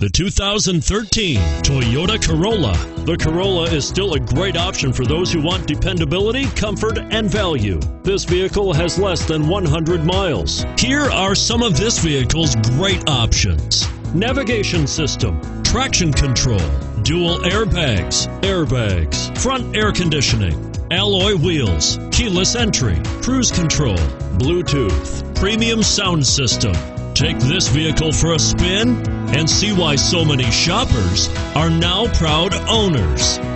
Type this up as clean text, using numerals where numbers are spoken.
The 2013 Toyota Corolla. The Corolla is still a great option for those who want dependability, comfort, and value. This vehicle has less than 100 miles. Here are some of this vehicle's great options: navigation system, traction control, dual airbags, front air conditioning, alloy wheels, keyless entry, cruise control, Bluetooth, premium sound system. Take this vehicle for a spin and see why so many shoppers are now proud owners.